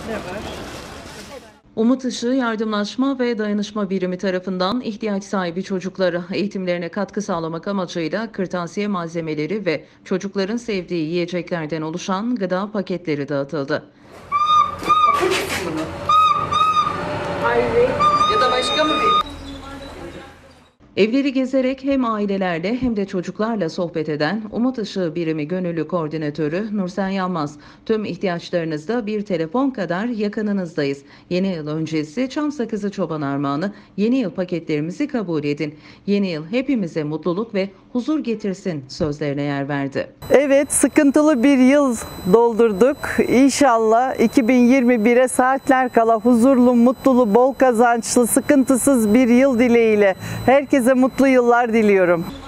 Ne var? Umut Işığı Yardımlaşma ve Dayanışma Birimi tarafından ihtiyaç sahibi çocuklara eğitimlerine katkı sağlamak amacıyla kırtasiye malzemeleri ve çocukların sevdiği yiyeceklerden oluşan gıda paketleri dağıtıldı. Okul kısmı mı? Hayır. Ya da başka mı bir? Evleri gezerek hem ailelerle hem de çocuklarla sohbet eden Umut Işığı Birimi Gönüllü Koordinatörü Nursen Yanmaz, tüm ihtiyaçlarınızda bir telefon kadar yakınınızdayız. Yeni yıl öncesi çam sakızı çoban armağanı yeni yıl paketlerimizi kabul edin. Yeni yıl hepimize mutluluk ve huzur getirsin sözlerine yer verdi. Evet, sıkıntılı bir yıl doldurduk. İnşallah 2021'e saatler kala huzurlu, mutlulu, bol kazançlı, sıkıntısız bir yıl dileğiyle herkese mutlu yıllar diliyorum.